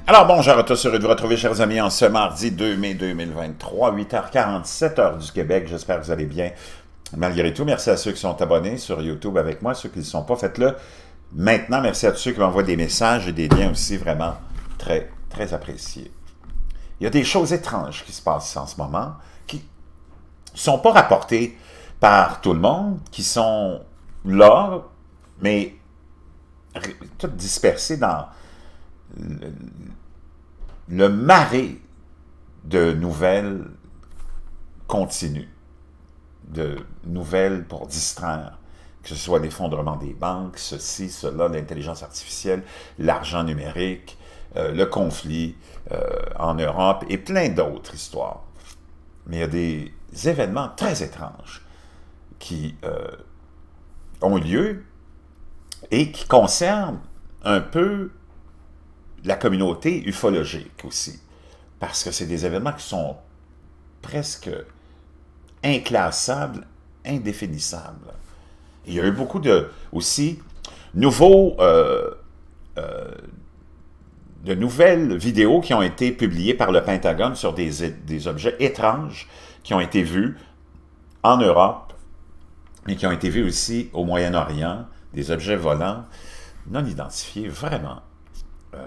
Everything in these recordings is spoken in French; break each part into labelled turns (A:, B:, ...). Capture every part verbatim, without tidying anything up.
A: Alors bonjour à tous, heureux de vous retrouver chers amis en ce mardi deux mai deux mille vingt-trois, huit heures quarante-sept heure du Québec. J'espère que vous allez bien malgré tout. Merci à ceux qui sont abonnés sur YouTube avec moi, ceux qui ne le sont pas, faites-le maintenant. Merci à tous ceux qui m'envoient des messages et des liens aussi vraiment très, très appréciés. Il y a des choses étranges qui se passent en ce moment, qui ne sont pas rapportées par tout le monde, qui sont là, mais toutes dispersées dans le, le marais de nouvelles continues, de nouvelles pour distraire, que ce soit l'effondrement des banques, ceci, cela, l'intelligence artificielle, l'argent numérique, euh, le conflit euh, en Europe et plein d'autres histoires. Mais il y a des événements très étranges qui euh, ont lieu et qui concernent un peu la communauté ufologique aussi, parce que c'est des événements qui sont presque inclassables, indéfinissables. Il y a eu beaucoup de, aussi, nouveaux, euh, euh, de nouvelles vidéos qui ont été publiées par le Pentagone sur des, des objets étranges qui ont été vus en Europe, mais qui ont été vus aussi au Moyen-Orient, des objets volants non identifiés, vraiment, euh,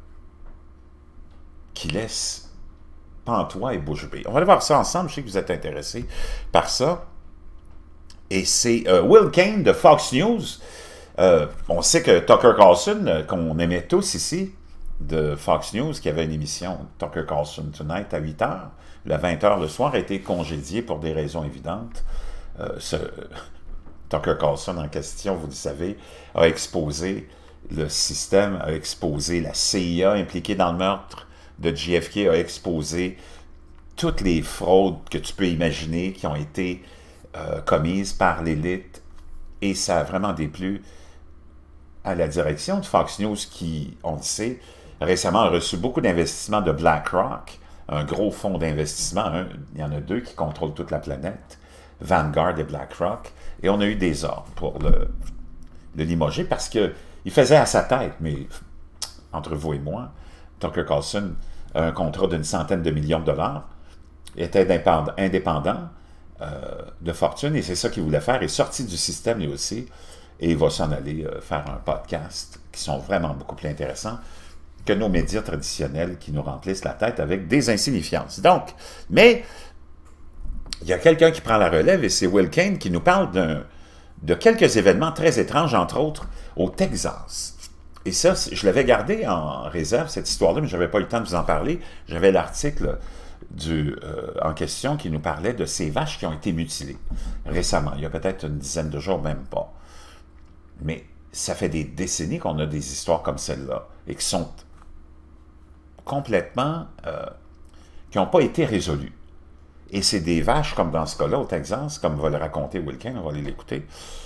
A: qui laissent pantois et bouche bée. On va aller voir ça ensemble, je sais que vous êtes intéressés par ça. Et c'est euh, Will Kane de Fox News. Euh, on sait que Tucker Carlson, euh, qu'on aimait tous ici, de Fox News, qui avait une émission Tucker Carlson Tonight à huit heures, le vingt heures le soir, a été congédié pour des raisons évidentes. Euh, ce, Tucker Carlson en question, vous le savez, a exposé le système, a exposé la C I A impliquée dans le meurtre de J F K, a exposé toutes les fraudes que tu peux imaginer qui ont été euh, commises par l'élite, et ça a vraiment déplu à la direction de Fox News qui, on le sait, récemment a reçu beaucoup d'investissements de BlackRock, un gros fonds d'investissement, il y en a deux qui contrôlent toute la planète, Vanguard et BlackRock, et on a eu des ordres pour le, le limoger parce qu'il faisait à sa tête, mais entre vous et moi, Tucker Carlson a un contrat d'une centaine de millions de dollars, était indépendant, indépendant euh, de fortune, et c'est ça qu'il voulait faire, est sorti du système lui aussi, et il va s'en aller euh, faire un podcast qui sont vraiment beaucoup plus intéressants que nos médias traditionnels qui nous remplissent la tête avec des insignifiances. Donc, mais il y a quelqu'un qui prend la relève, et c'est Will Kane qui nous parle de quelques événements très étranges, entre autres au Texas. Et ça, je l'avais gardé en réserve, cette histoire-là, mais je n'avais pas eu le temps de vous en parler. J'avais l'article euh, en question qui nous parlait de ces vaches qui ont été mutilées récemment, il y a peut-être une dizaine de jours, même pas. Mais ça fait des décennies qu'on a des histoires comme celle-là, et qui sont complètement, euh, qui n'ont pas été résolues. Et c'est des vaches, comme dans ce cas-là, au Texas, comme va le raconter Will Kane, on va aller l'écouter,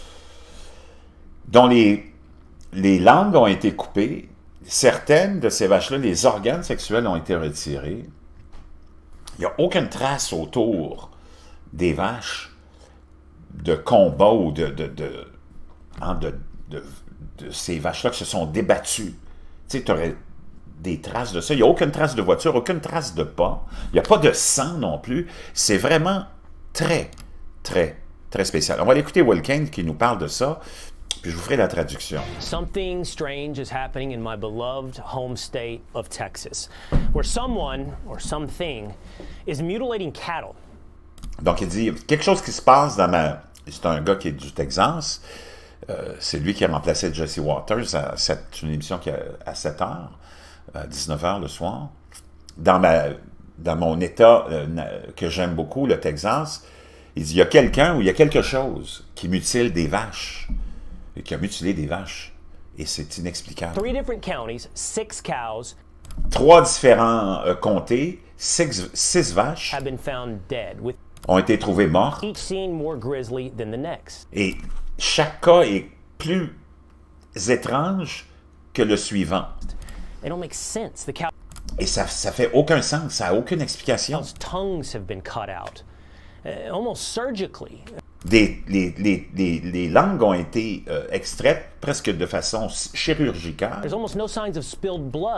A: dont les, les langues ont été coupées. Certaines de ces vaches-là, les organes sexuels ont été retirés. Il n'y a aucune trace autour des vaches de combat ou de, de, de, hein, de, de, de ces vaches-là qui se sont débattues. Tu sais, tu aurais des traces de ça. Il n'y a aucune trace de voiture, aucune trace de pas. Il n'y a pas de sang non plus. C'est vraiment très, très, très spécial. On va aller écouter Will Kane qui nous parle de ça, puis je vous ferai la traduction.
B: Something strange is happening in my beloved home state of Texas, where someone or something is mutilating cattle. Donc,
A: il dit, quelque chose qui se passe dans ma... C'est un gars qui est du Texas. Euh, c'est lui qui a remplacé Jesse Waters à cette, une émission qui a, à sept heures. À dix-neuf heures le soir, dans, ma, dans mon État euh, que j'aime beaucoup, le Texas, il dit, il y a quelqu'un ou il y a quelque chose qui mutile des vaches, et qui a mutilé des vaches, et c'est inexplicable.
B: Three different counties, six cows,
A: Trois différents euh, comtés, six, six vaches
B: have been found dead, with
A: ont été trouvées mortes,
B: each scene more grisly than the next.
A: Et chaque cas est plus étrange que le suivant.
B: They don't make sense. The cow
A: Et ça ça fait aucun sens, ça n'a aucune explication.
B: Cow's tongues have been cut out, uh, almost surgically.
A: Des, les, les, les, les langues ont été euh, extraites presque de façon chirurgicale.
B: There's almost no signs of spilled blood.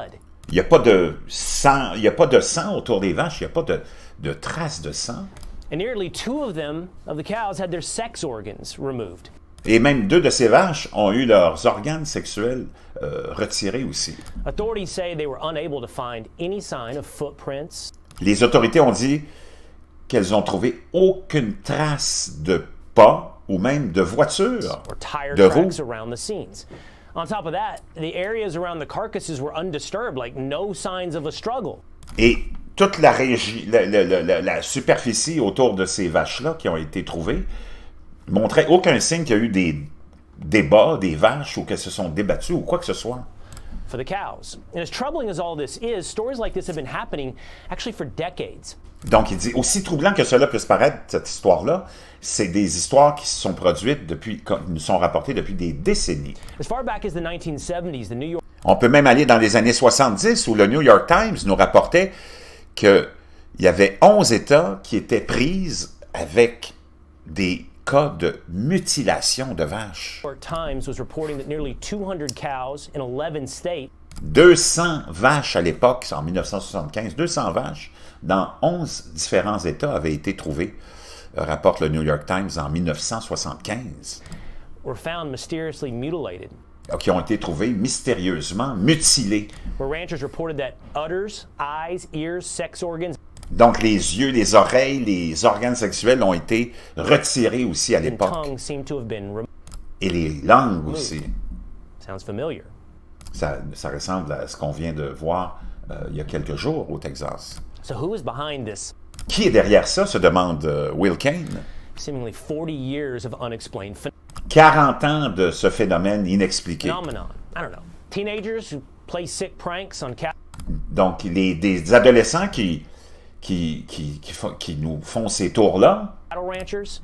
A: Il n'y a pas de sang, il n'y a pas de sang autour des vaches, il n'y a pas de, de traces de sang.
B: And nearly two of them, of the cows, had their sex organs removed.
A: Et même deux de ces vaches ont eu leurs organes sexuels euh, retirés aussi.
B: Authorities say they were unable to find any sign of footprints.
A: Les autorités ont dit qu'elles ont trouvé aucune trace de pas ou même de voiture,
B: Or tire
A: de roues.
B: tracks around the scenes. On top of that, the areas around the carcasses were undisturbed, like no signs of a struggle.
A: Et toute la, régie, la, la, la, la superficie autour de ces vaches-là qui ont été trouvées montrait aucun signe qu'il y a eu des débats, des vaches, ou qu'elles se sont débattues, ou quoi que ce soit.
B: For the cows. And as troubling as all this is, stories like this have been happening actually for decades.
A: Donc, il dit, aussi troublant que cela puisse paraître, cette histoire-là, c'est des histoires qui se sont produites depuis, qui nous sont rapportées depuis des décennies.
B: As far back as the nineteen seventies, the New York
A: On peut même aller dans les années soixante-dix, où le New York Times nous rapportait qu'il y avait onze États qui étaient prises avec des cas de mutilation de vaches.
B: York Times was reporting that nearly two hundred cows in eleven states
A: deux cents vaches à l'époque, en mille neuf cent soixante-quinze, deux cents vaches dans onze différents États avaient été trouvées, rapporte le New York Times en mille neuf cent soixante-quinze,
B: were found mysteriously mutilated.
A: qui ont été trouvées mystérieusement mutilées.
B: Where ranchers reported that udders, eyes, ears, sex organs,
A: Donc les yeux, les oreilles, les organes sexuels ont été retirés aussi à
B: and
A: l'époque.
B: tongues seemed to have been removed.
A: Et les langues aussi.
B: Sounds familiar.
A: Ça, ça ressemble à ce qu'on vient de voir euh, il y a quelques jours au Texas.
B: So who is behind this
A: Qui est derrière ça, se demande euh, Will Kane.
B: seemingly forty years of unexplained phen-
A: quarante ans de ce phénomène inexpliqué.
B: phenomenon? I don't know. Teenagers who play sick pranks on cows.
A: Donc, les, des adolescents qui, qui, qui, qui, font- qui nous font ces tours-là,
B: Cattle ranchers,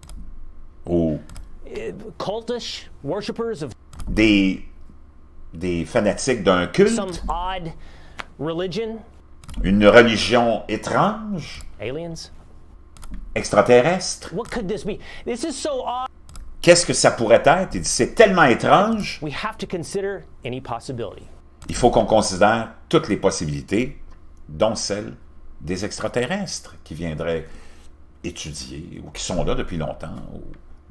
A: ou
B: eh, cultish worshippers of
A: des, des fanatiques d'un culte,
B: some odd religion,
A: une religion étrange,
B: aliens.
A: extraterrestre.
B: What could this be? This is so odd.
A: Qu'est-ce que ça pourrait être? Il dit, c'est tellement étrange,
B: We have to consider any possibility.
A: il faut qu'on considère toutes les possibilités, dont celle des extraterrestres qui viendraient étudier ou qui sont là depuis longtemps. Ou...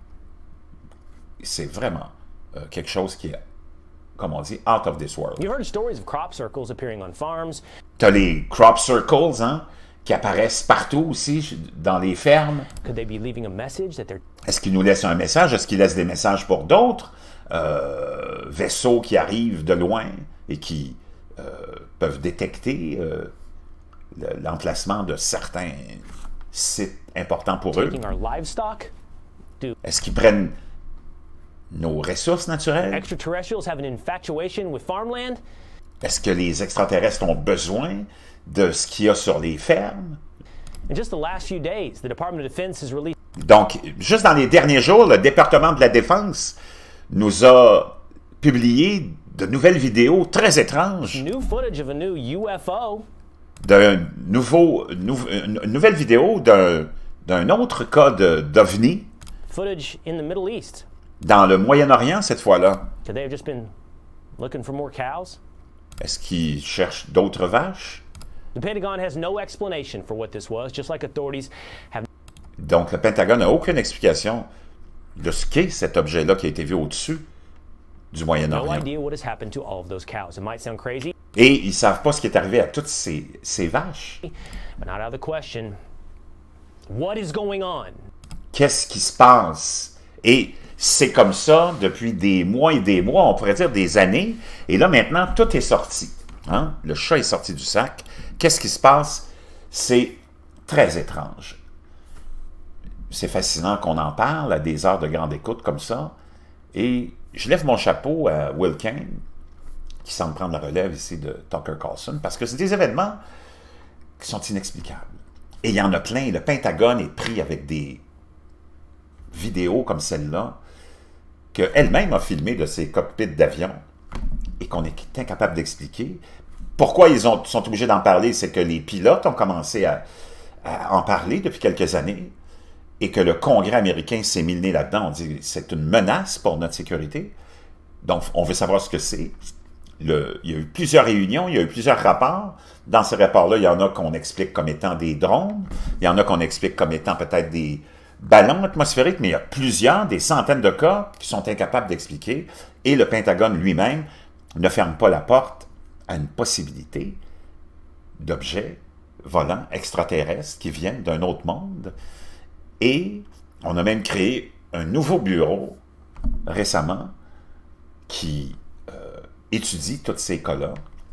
A: C'est vraiment euh, quelque chose qui est, comme on dit, out of this world.
B: You've heard stories of crop circles appearing on farms.
A: Tu as les crop circles, hein, qui apparaissent partout aussi, dans les fermes.
B: Could they be leaving a message that they're
A: Est-ce qu'ils nous laissent un message? Est-ce qu'ils laissent des messages pour d'autres euh, vaisseaux qui arrivent de loin et qui euh, peuvent détecter euh, le- l'emplacement de certains sites importants pour eux?
B: taking our livestock? Do
A: Est-ce qu'ils prennent nos ressources naturelles?
B: extraterrestrials have an infatuation with farmland?
A: Est-ce que les extraterrestres ont besoin de ce qu'il y a sur les fermes?
B: In just the last few days, the Department of Defense has released
A: Donc, juste dans les derniers jours, le département de la Défense nous a publié de nouvelles vidéos très étranges,
B: new footage of a new U F O
A: d'un nouveau, nou- une nouvelle vidéo d'un d'un autre cas de- d'OVNI
B: footage in the Middle East.
A: dans le Moyen-Orient cette fois-là.
B: Could they have just been looking for more cows?
A: Est-ce qu'ils cherchent d'autres vaches?
B: The Pentagon has no explanation for what this was, just like authorities have
A: Donc, le Pentagone n'a aucune explication de ce qu'est cet objet-là qui a été vu au-dessus du
B: no
A: Moyen-Orient.
B: idea what has happened to all of those cows. It might sound crazy,
A: Et ils ne savent pas ce qui est arrivé à toutes ces, ces vaches.
B: but not out of the question. What is going on?
A: Qu'est-ce qui se passe? Et c'est comme ça depuis des mois et des mois, on pourrait dire des années. Et là, maintenant, tout est sorti. Hein? Le chat est sorti du sac. Qu'est-ce qui se passe? C'est très étrange. C'est fascinant qu'on en parle à des heures de grande écoute comme ça. Et je lève mon chapeau à Will Kane, qui semble prendre la relève ici de Tucker Carlson, parce que c'est des événements qui sont inexplicables. Et il y en a plein. Le Pentagone est pris avec des vidéos comme celle-là, qu'elle-même a filmé de ses cockpits d'avion, et qu'on est incapable d'expliquer. Pourquoi ils ont, sont obligés d'en parler? C'est que les pilotes ont commencé à, à en parler depuis quelques années, et que le Congrès américain s'est mis le nez là-dedans. On dit c'est une menace pour notre sécurité. Donc, on veut savoir ce que c'est. le, il y a eu plusieurs réunions, il y a eu plusieurs rapports. Dans ces rapports-là, il y en a qu'on explique comme étant des drones, il y en a qu'on explique comme étant peut-être des ballons atmosphériques, mais il y a plusieurs, des centaines de cas qui sont incapables d'expliquer, et le Pentagone lui-même ne ferme pas la porte à une possibilité d'objets volants extraterrestres qui viennent d'un autre monde. Et on a même créé un nouveau bureau récemment qui euh, étudie tous ces cas-là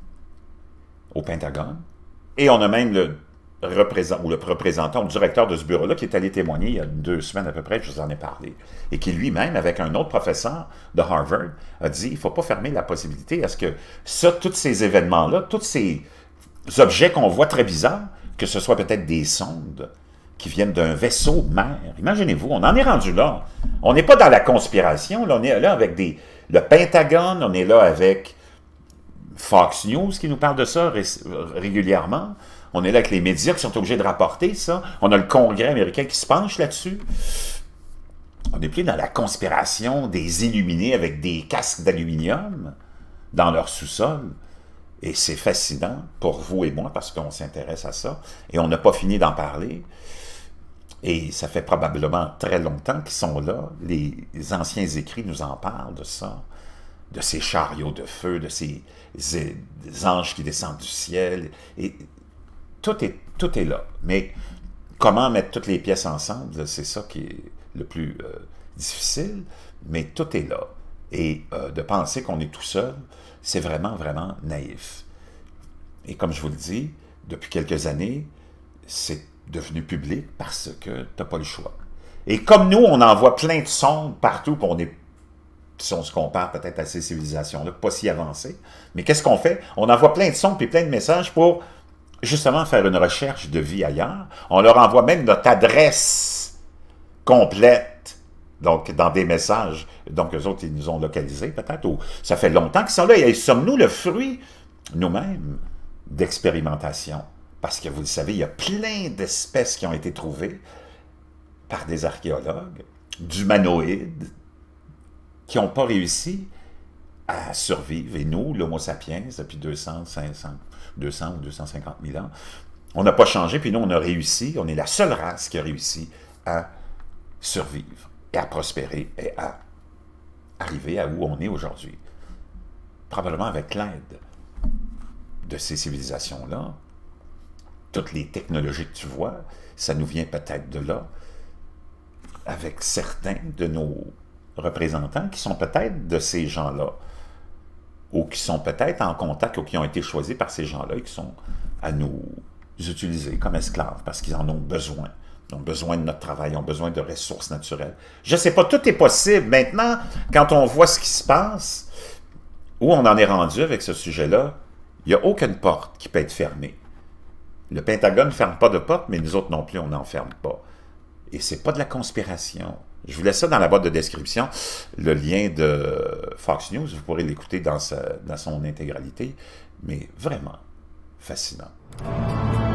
A: au Pentagone. Et on a même le représentant, ou le représentant, le directeur de ce bureau-là qui est allé témoigner il y a deux semaines à peu près, je vous en ai parlé, et qui lui-même, avec un autre professeur de Harvard, a dit, il ne faut pas fermer la possibilité à ce que ça, tous ces événements-là, tous ces objets qu'on voit très bizarres, que ce soit peut-être des sondes qui viennent d'un vaisseau mer. Imaginez-vous, on en est rendu là. On n'est pas dans la conspiration, là, on est là avec des, le Pentagone, on est là avec Fox News qui nous parle de ça ré régulièrement. On est là avec les médias qui sont obligés de rapporter ça. On a le Congrès américain qui se penche là-dessus. On est plus dans la conspiration des illuminés avec des casques d'aluminium dans leur sous-sol. Et c'est fascinant pour vous et moi parce qu'on s'intéresse à ça. Et on n'a pas fini d'en parler. Et ça fait probablement très longtemps qu'ils sont là. Les anciens écrits nous en parlent de ça, de ces chariots de feu, de ces anges qui descendent du ciel. Et tout est, tout est là. Mais comment mettre toutes les pièces ensemble, c'est ça qui est le plus euh, difficile. Mais tout est là. Et euh, de penser qu'on est tout seul, c'est vraiment, vraiment naïf. Et comme je vous le dis, depuis quelques années, c'est devenu public parce que tu n'as pas le choix. Et comme nous, on envoie plein de sondes partout, puis on est, si on se compare peut-être à ces civilisations-là, pas si avancées, mais qu'est-ce qu'on fait? On envoie plein de sondes puis plein de messages pour justement faire une recherche de vie ailleurs. On leur envoie même notre adresse complète, donc dans des messages. Donc eux autres, ils nous ont localisés peut-être, ou ça fait longtemps qu'ils sont là. Et sommes-nous le fruit, nous-mêmes, d'expérimentation? Parce que vous le savez, il y a plein d'espèces qui ont été trouvées par des archéologues, d'humanoïdes, qui n'ont pas réussi à survivre. Et nous, l'Homo sapiens, depuis deux cents, cinq cents, deux cents ou deux cent cinquante mille ans, on n'a pas changé, puis nous, on a réussi, on est la seule race qui a réussi à survivre, et à prospérer, et à arriver à où on est aujourd'hui. Probablement avec l'aide de ces civilisations-là. Toutes les technologies que tu vois, ça nous vient peut-être de là, avec certains de nos représentants qui sont peut-être de ces gens-là, ou qui sont peut-être en contact, ou qui ont été choisis par ces gens-là, et qui sont à nous utiliser comme esclaves, parce qu'ils en ont besoin. Ils ont besoin de notre travail, ils ont besoin de ressources naturelles. Je ne sais pas, tout est possible. Maintenant, quand on voit ce qui se passe, où on en est rendu avec ce sujet-là, il n'y a aucune porte qui peut être fermée. Le Pentagone ne ferme pas de porte, mais nous autres non plus, on n'en ferme pas. Et c'est pas de la conspiration. Je vous laisse ça dans la boîte de description, le lien de Fox News, vous pourrez l'écouter dans, dans son intégralité, mais vraiment fascinant.